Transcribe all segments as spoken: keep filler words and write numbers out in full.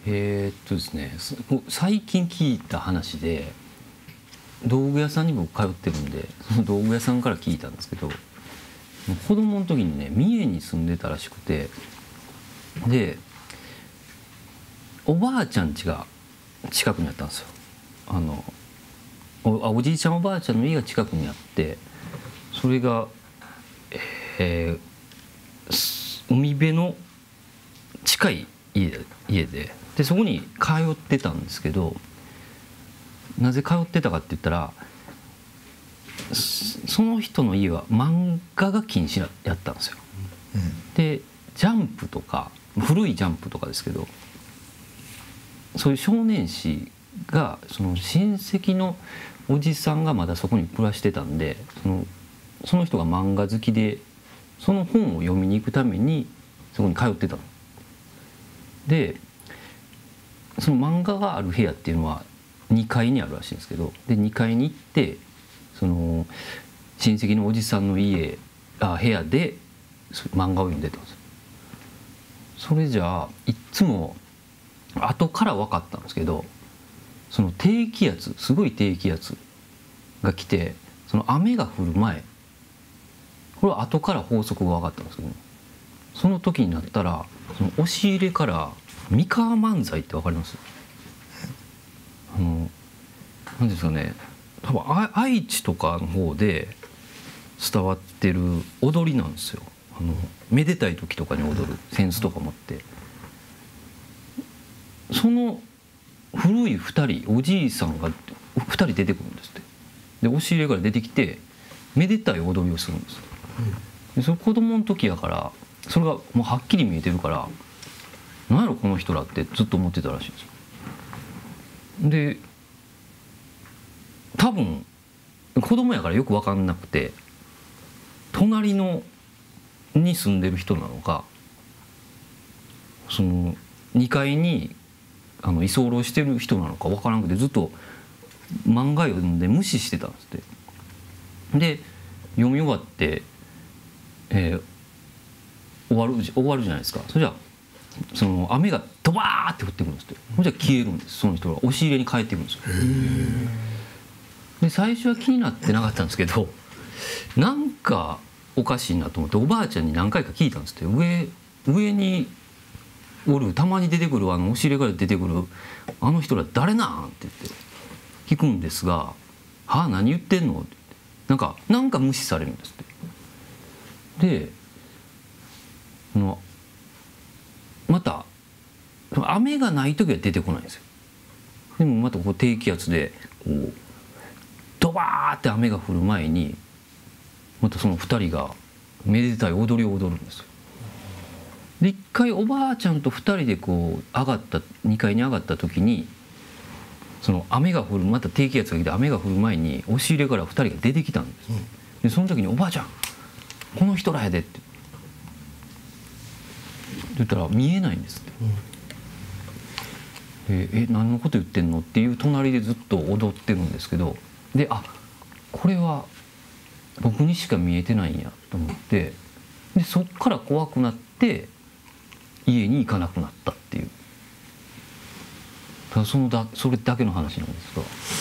えー、っとですね最近聞いた話で、道具屋さんに僕通ってるんで、その道具屋さんから聞いたんですけど、子供の時にね三重に住んでたらしくて、でおばあちゃん家が近くにあったんですよ。あの お, おじいちゃんおばあちゃんの家が近くにあって、それが、えー、海辺の近い家 で, 家ででそこに通ってたんですけど、なぜ通ってたかって言ったら、その人の家は漫画が禁止やったんですよ。うん、でジャンプとか古いジャンプとかですけど、そういう少年誌がその親戚のおじさんがまだそこに暮らしてたんで、そのその人が漫画好きでその本を読みに行くためにそこに通ってたの。でその漫画がある部屋っていうのはにかいにあるらしいんですけど、でにかいに行ってその親戚のおじさんの家あ部屋で漫画を読んでたんですよ。それじゃあいっつも後から分かったんですけど、その低気圧すごい低気圧が来て、その雨が降る前、これは後から法則が分かったんですけど、その時になったらその押し入れから三河万歳って分かります？あの何ですかね、多分愛知とかの方で伝わってる踊りなんですよ。あのめでたい時とかに踊る扇子とか持って、その古いふたりおじいさんがふたり出てくるんですって。で押し入れから出てきてめでたい踊りをするんですよ。でそれ子供の時やからそれがもうはっきり見えてるから、何やろこの人らってずっと思ってたらしいんですよ。で多分子供やからよく分かんなくて、隣のに住んでる人なのか、そのにかいにあの居候してる人なのか分からなくて、ずっと漫画読んで無視してたんですって。で読み終わって、えー、終わる終わるじゃないですか。それじゃその雨がドバーって降ってくるんですって。それじゃ消えるんです。その人が押し入れに帰ってくるんですよ。で最初は気になってなかったんですけど、なんかおかしいなと思っておばあちゃんに何回か聞いたんですって。上上におるたまに出てくるあの押し入れから出てくるあの人ら誰なんって言って聞くんですが「はあ何言ってんの?」って言ってなんかなんか無視されるんですって。でのまた雨がない時は出てこないんですよ。でもまたこう低気圧でこうドバーって雨が降る前にまたそのふたりがめでたい踊りを踊るんですよ。で一回おばあちゃんとふたりでこう上がったにかいに上がった時に、その雨が降るまた低気圧が来て雨が降る前に押し入れからふたりが出てきたんです。でその時に「おばあちゃんこの人らやで」って言ったら見えないんですって。でえ何のこと言ってんのっていう隣でずっと踊ってるんですけど、であこれは僕にしか見えてないんやと思って、でそっから怖くなって家に行かなくなったっていう、ただそのだそれだけの話なんです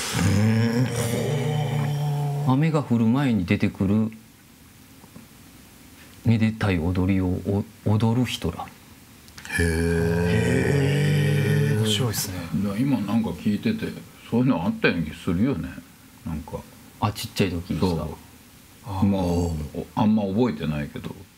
が、雨が降る前に出てくるめでたい踊りを踊る人ら。 へえ面白いですね。 今なんか聞いててそういうのあったような気するよね。なんかあちっちゃい時ですか。 そうまああんま覚えてないけど